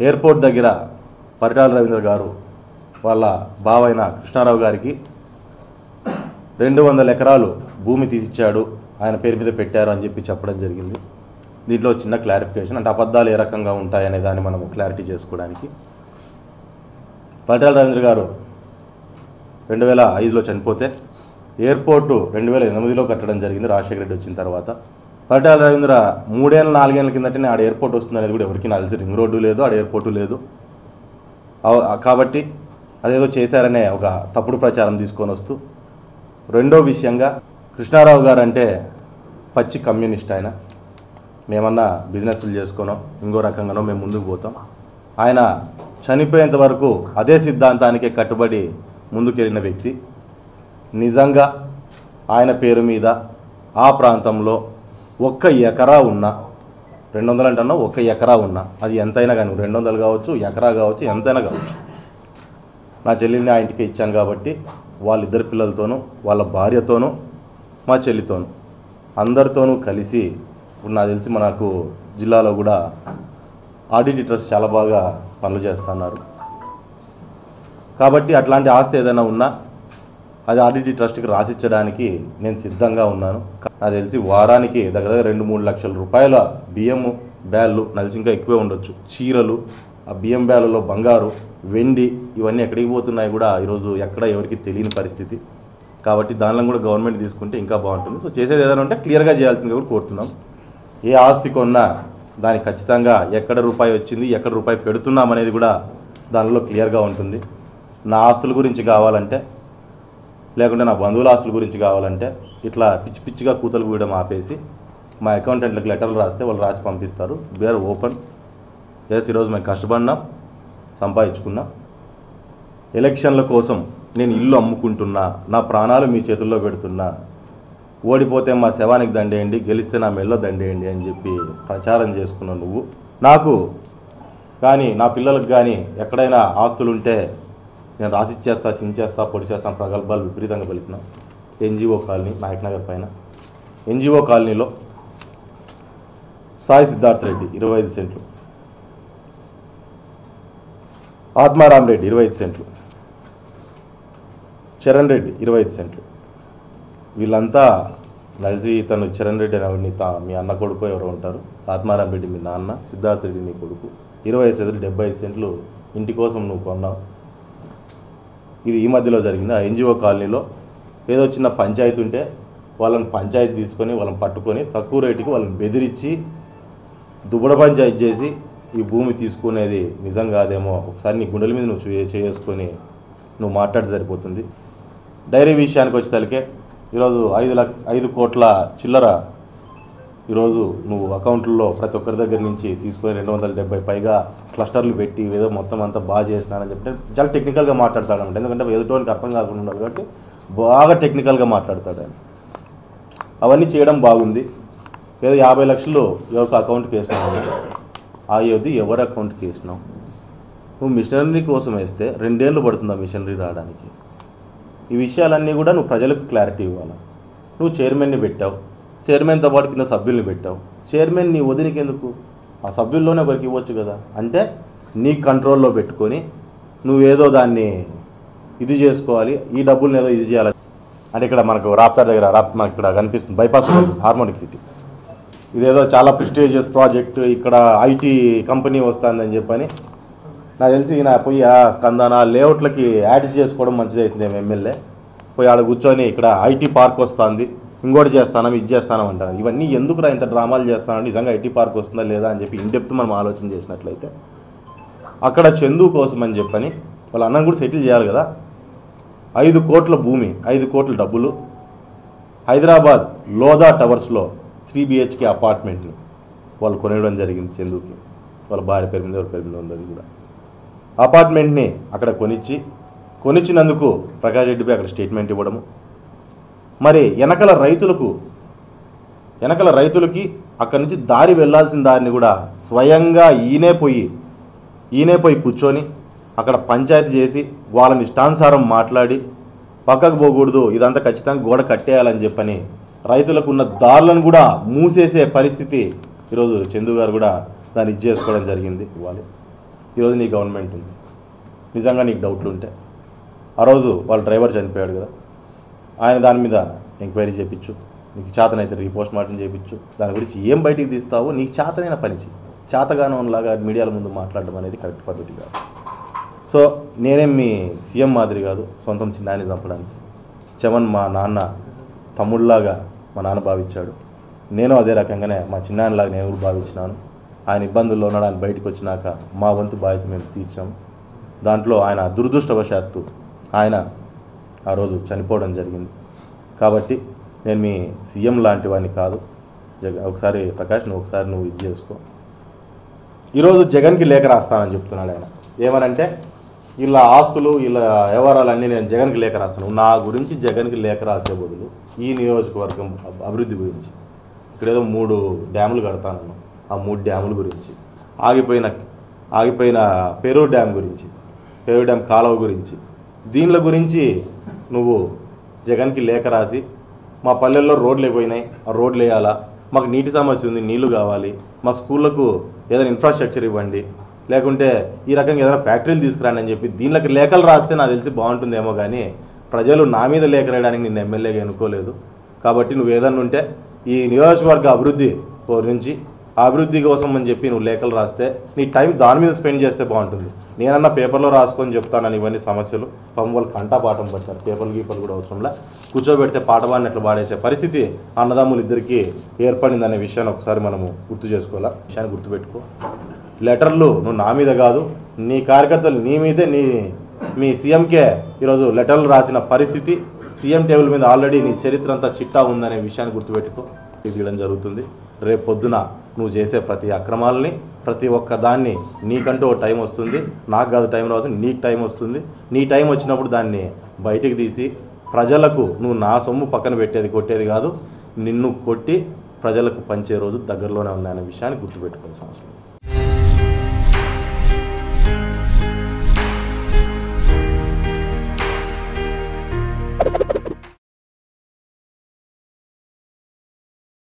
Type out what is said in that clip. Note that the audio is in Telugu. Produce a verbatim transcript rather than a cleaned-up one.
ఎయిర్పోర్ట్ దగ్గర పరిటాల రవీంద్ర గారు వాళ్ళ బావైన కృష్ణారావు గారికి రెండు వందల ఎకరాలు భూమి తీసిచ్చాడు, ఆయన పేరు మీద పెట్టారు అని చెప్పి చెప్పడం జరిగింది. దీంట్లో చిన్న క్లారిఫికేషన్, అంటే అబద్ధాలు ఏ రకంగా ఉంటాయనే దాన్ని మనం క్లారిటీ చేసుకోవడానికి. పరిటాల రవీంద్ర గారు రెండు వేల ఐదులో చనిపోతే ఎయిర్పోర్టు రెండు వేల ఎనిమిదిలో కట్టడం జరిగింది రాజశేఖర రెడ్డి వచ్చిన తర్వాత. పరిటాల రవీంద్ర మూడేళ్ళ నాలుగేళ్ల కిందటనే ఆడ ఎయిర్పోర్ట్ వస్తుంది అనేది కూడా ఎవరికి నాకు తెలిసి రింగ్ రోడ్డు లేదు, ఆడ ఎయిర్పోర్టు లేదు. కాబట్టి అదేదో చేశారనే ఒక తప్పుడు ప్రచారం తీసుకొని వస్తూ, రెండో విషయంగా కృష్ణారావు గారు అంటే పచ్చి కమ్యూనిస్ట్. ఆయన మేమన్నా బిజినెస్లు చేసుకోనో ఇంకో రకంగానో మేము ముందుకు పోతాం. ఆయన చనిపోయేంత వరకు అదే సిద్ధాంతానికే కట్టుబడి ముందుకెళ్ళిన వ్యక్తి. నిజంగా ఆయన పేరు మీద ఆ ప్రాంతంలో ఒక్క ఎకరా ఉన్నా, రెండు వందలు అంటున్నా ఒక్క ఎకరా ఉన్నా, అది ఎంతైనా కానీ రెండు వందలు కావచ్చు, ఎకరా కావచ్చు, ఎంతైనా కావచ్చు, నా చెల్లిని ఆ ఇంటికి ఇచ్చాను కాబట్టి వాళ్ళిద్దరు పిల్లలతోనూ వాళ్ళ భార్యతోనూ మా చెల్లితోనూ అందరితోనూ కలిసి ఇప్పుడు నాకు తెలిసి మనకు జిల్లాలో కూడా ఆడిట్ ట్రస్ట్ చాలా బాగా పనులు చేస్తున్నారు. కాబట్టి అట్లాంటి ఆస్తి ఏదైనా ఉన్నా అది ఆడిట్ ట్రస్ట్కి రాసిచ్చడానికి నేను సిద్ధంగా ఉన్నాను. నాకు తెలిసి వారానికి దగ్గర దగ్గర రెండు మూడు లక్షల రూపాయల బియ్యము బ్యాళ్ళు, నలిసి ఇంకా ఎక్కువే ఉండొచ్చు, చీరలు, ఆ బియ్యం బ్యాళ్ళలో బంగారు, వెండి, ఇవన్నీ ఎక్కడికి పోతున్నాయి కూడా ఈరోజు ఎక్కడ ఎవరికి తెలియని పరిస్థితి. కాబట్టి దానిలో కూడా గవర్నమెంట్ తీసుకుంటే ఇంకా బాగుంటుంది. సో చేసేది ఏదైనా ఉంటే క్లియర్గా చేయాల్సిందిగా కూడా కోరుతున్నాం. ఏ ఆస్తి కొన్నా దానికి ఖచ్చితంగా ఎక్కడ రూపాయి వచ్చింది, ఎక్కడ రూపాయి పెడుతున్నాం అనేది కూడా దానిలో క్లియర్గా ఉంటుంది. నా ఆస్తుల గురించి కావాలంటే, లేకుంటే నా బంధువుల ఆస్తుల గురించి కావాలంటే ఇట్లా పిచ్చి పిచ్చిగా కూతలు కూయడం ఆపేసి మా అకౌంటెంట్లకు లెటర్లు రాస్తే వాళ్ళు రాసి పంపిస్తారు. Wear open. ఎస్, ఈరోజు మేము కష్టపడినాం, సంపాదించుకున్నాం. ఎలక్షన్ల కోసం నేను ఇల్లు అమ్ముకుంటున్నా, నా ప్రాణాలు మీ చేతుల్లో పెడుతున్నా, ఓడిపోతే మా శవానికి దండేయండి, గెలిస్తే నా మెల్లో దండేయండి అని చెప్పి ప్రచారం చేసుకున్నావు నువ్వు. నాకు కానీ నా పిల్లలకు కానీ ఎక్కడైనా ఆస్తులు ఉంటే నేను రాసిచ్చేస్తా, సించేస్తా, పొడిచేస్తాను ప్రగల్భాలు విపరీతంగా పలికినా. ఎన్జిఓ కాలనీ నాయకనగర్ పైన ఎన్జిఓ కాలనీలో సాయి సిద్ధార్థ రెడ్డి ఇరవై ఐదు సెంట్లు, ఆత్మారాం రెడ్డి ఇరవై ఐదు సెంట్లు, చరణ్ రెడ్డి ఇరవై ఐదు సెంట్లు. వీళ్ళంతా నలిసి తను చరణ్ రెడ్డి అని మీ అన్న కొడుకు ఎవరో ఉంటారు, ఆత్మారాం రెడ్డి మీ నాన్న, సిద్ధార్థ రెడ్డి నీ కొడుకు. ఇరవై ఐదు సెంట్లు డెబ్బై ఐదు సెంట్లు ఇంటి కోసం నువ్వు కొన్నావు. ఇది ఈ మధ్యలో జరిగింది. ఆ ఎన్జిఓ కాలనీలో ఏదో చిన్న పంచాయతీ ఉంటే వాళ్ళని పంచాయతీ తీసుకొని వాళ్ళని పట్టుకొని తక్కువ రేటుకి వాళ్ళని బెదిరించి దుబ్బడ పంచాయతీ చేసి ఈ భూమి తీసుకునేది నిజం కాదేమో ఒకసారి నీ గుండెల మీద నువ్వు చేసుకొని నువ్వు మాట్లాడి సరిపోతుంది. డైరీ విషయానికి వచ్చేసరికి ఈరోజు ఐదు లక్ష ఐదు కోట్ల చిల్లర ఈరోజు నువ్వు అకౌంట్లో ప్రతి ఒక్కరి దగ్గర నుంచి తీసుకొని రెండు వందల డెబ్బై పైగా క్లస్టర్లు పెట్టి ఏదో మొత్తం అంతా బాగా చేసినానని చెప్పి చాలా టెక్నికల్గా మాట్లాడతాడంట. ఎందుకంటే ఎదుటోనికి అర్థం కాకుండా ఉండాలి కాబట్టి బాగా టెక్నికల్గా మాట్లాడతాడు ఆయన. అవన్నీ చేయడం బాగుంది. ఏదో యాభై లక్షలు ఎవరికి అకౌంట్కి వేసినావు, ఆ ఏది ఎవరి అకౌంట్కి వేసినావు? నువ్వు మిషనరీ కోసం వేస్తే రెండేళ్ళు పడుతుంది ఆ మిషనరీ రావడానికి. ఈ విషయాలన్నీ కూడా నువ్వు ప్రజలకు క్లారిటీ ఇవ్వాలి. నువ్వు చైర్మన్ని పెట్టావు, చైర్మన్తో పాటు కింద సభ్యుల్ని పెట్టావు. చైర్మన్ నీ వదిలికి ఎందుకు? ఆ సభ్యుల్లోనే ఒకరికి ఇవ్వచ్చు కదా. అంటే నీ కంట్రోల్లో పెట్టుకొని నువ్వేదో దాన్ని ఇది చేసుకోవాలి, ఈ డబ్బుల్ని ఏదో ఇది చేయాలి. అంటే ఇక్కడ మనకు రాప్తార్ దగ్గర రాప్ మనకి ఇక్కడ కనిపిస్తుంది బైపాస్ హార్మోనిక్ సిటీ, ఇదేదో చాలా ప్రెస్టీజియస్ ప్రాజెక్టు, ఇక్కడ ఐటీ కంపెనీ వస్తుందని చెప్పని నాకు తెలిసి ఈయన పోయి ఆ స్కందన లేఅవుట్లకి యాడ్స్ చేసుకోవడం మంచిది అవుతుంది. మేము ఎమ్మెల్యే పోయి ఆడ కూర్చొని ఇక్కడ ఐటీ పార్క్ వస్తుంది, ఇంకోటి చేస్తానం, ఇది చేస్తానం అంటారు. ఇవన్నీ ఎందుకురా ఇంత డ్రామాలు చేస్తానంటే నిజంగా ఐటీ పార్క్ వస్తుందా లేదా అని చెప్పి ఇన్డెప్త్ మనం ఆలోచన చేసినట్లయితే అక్కడ చందు కోసం అని చెప్పని వాళ్ళ అన్నం కూడా సెటిల్ చేయాలి కదా. ఐదు కోట్ల భూమి, ఐదు కోట్ల డబ్బులు, హైదరాబాద్ లోదా టవర్స్లో త్రీ బిహెచ్కే అపార్ట్మెంట్ని వాళ్ళు కొనేయడం జరిగింది చందుకి. వాళ్ళ భార్య పేరు మీద ఎవరి పేరు మీద ఉంది. అది కూడా అపార్ట్మెంట్ని అక్కడ కొనిచ్చి కొనిచ్చినందుకు ప్రకాష్ రెడ్డిపై అక్కడ స్టేట్మెంట్ ఇవ్వడము. మరి వెనకల రైతులకు వెనకల రైతులకి అక్కడి నుంచి దారి వెళ్ళాల్సిన దారిని కూడా స్వయంగా ఈయనే పోయి ఈయనే పోయి కూర్చొని అక్కడ పంచాయతీ చేసి వాళ్ళని ఇష్టానుసారం మాట్లాడి పక్కకు పోకూడదు, ఇదంతా ఖచ్చితంగా గోడ కట్టేయాలని చెప్పని రైతులకు ఉన్న దారులను కూడా మూసేసే పరిస్థితి ఈరోజు చందు గారు కూడా దాన్ని ఇది చేసుకోవడం జరిగింది. ఇవ్వాలి ఈరోజు నీ గవర్నమెంట్ ఉంది. నిజంగా నీకు డౌట్లు ఉంటే ఆ రోజు వాళ్ళ డ్రైవర్ చనిపోయాడు కదా, ఆయన దాని మీద ఎంక్వైరీ చేయించు, నీకు చేతనైతే రీపోస్ట్ మార్టం చేయించు, దాని గురించి ఏం బయటికి తీస్తావో నీకు చేతనైన పని చేయి. చేతగానంలాగా మీడియాల ముందు మాట్లాడడం అనేది కరెక్ట్ పద్ధతి కాదు. సో నేనేం మీ సీఎం మాదిరి కాదు సొంతం చిన్నాన్ని చంపడానికి. చమన్ మా నాన్న తమ్ముళ్ళలాగా మా నాన్న భావించాడు, నేను అదే రకంగానే మా చిన్నాన్నలాగా నేను కూడా భావించినాను. ఆయన ఇబ్బందుల్లో ఉన్నాడు, ఆయన బయటకు వచ్చినాక మా వంతు బాధ్యత మేము తీర్చాము. దాంట్లో ఆయన దురదృష్టవశాత్తు ఆయన ఆ రోజు చనిపోవడం జరిగింది. కాబట్టి నేను మీ సీఎం లాంటి వాడిని కాదు. జగ ఒకసారి ప్రకాష్ నువ్వు ఒకసారి నువ్వు ఇది చేసుకో. ఈరోజు జగన్కి లేఖ రాస్తానని చెప్తున్నాడు ఆయన. ఏమనంటే ఇలా ఆస్తులు ఇలా వ్యవహారాలన్నీ నేను జగన్కి లేఖ రాస్తాను. నా గురించి జగన్కి లేఖ రాసే బదులు ఈ నియోజకవర్గం అభివృద్ధి గురించి, ఇక్కడ ఏదో మూడు డ్యాములు కడతానన్నాను, ఆ మూడు డ్యాముల గురించి, ఆగిపోయిన ఆగిపోయిన పేరూరు డ్యామ్ గురించి, పేరూరు డ్యామ్ కాలువ గురించి, దీనిల గురించి నువ్వు జగన్కి లేఖ రాసి మా పల్లెల్లో రోడ్లు అయిపోయినాయి, ఆ రోడ్లు వేయాలా, మాకు నీటి సమస్య ఉంది, నీళ్లు కావాలి, మా స్కూళ్ళకు ఏదైనా ఇన్ఫ్రాస్ట్రక్చర్ ఇవ్వండి, లేకుంటే ఈ రకంగా ఏదైనా ఫ్యాక్టరీలు తీసుకురాండి అని చెప్పి దీనిలోకి లేఖలు రాస్తే నాకు తెలిసి బాగుంటుందేమో. కానీ ప్రజలు నా మీద లేఖ రాయడానికి నిన్ను ఎమ్మెల్యేగా ఎన్నుకోలేదు. కాబట్టి నువ్వు ఏదన్నా ఉంటే ఈ నియోజకవర్గ అభివృద్ధి గురించి, అభివృద్ధి కోసం అని చెప్పి నువ్వు లేఖలు రాస్తే నీ టైం దాని మీద స్పెండ్ చేస్తే బాగుంటుంది. నేనన్నా పేపర్లో రాసుకొని చెప్తానని ఇవన్నీ సమస్యలు పాపం వాళ్ళు కంటా పాఠం పడతారు. పేపర్లు గీపర్లు కూడా అవసరంలా, కూర్చోబెడితే పాఠవాన్ని అట్లా పాడేసే పరిస్థితి అన్నదమ్ములు ఇద్దరికి ఏర్పడిందనే విషయాన్ని ఒకసారి మనము గుర్తు చేసుకోవాలా. విషయాన్ని గుర్తుపెట్టుకో. లెటర్లు నువ్వు నా మీద కాదు, నీ కార్యకర్తలు నీ మీదే, నీ మీ సీఎంకే ఈరోజు లెటర్లు రాసిన పరిస్థితి, సీఎం టేబుల్ మీద ఆల్రెడీ నీ చరిత్ర అంతా చిట్టా ఉందనే విషయాన్ని గుర్తుపెట్టుకో. తీయడం జరుగుతుంది. రేపు పొద్దున నువ్వు చేసే ప్రతి అక్రమాలని, ప్రతి ఒక్క దాన్ని నీకంటూ ఒక టైం వస్తుంది. నాకు కాదు టైం రావచ్చు, నీకు టైం వస్తుంది. నీ టైం వచ్చినప్పుడు దాన్ని బయటికి తీసి ప్రజలకు నువ్వు నా సొమ్ము పక్కన పెట్టేది కొట్టేది కాదు, నిన్ను కొట్టి ప్రజలకు పంచే రోజు దగ్గరలోనే ఉందనే విషయాన్ని గుర్తుపెట్టుకోవాల్సిన అవసరం.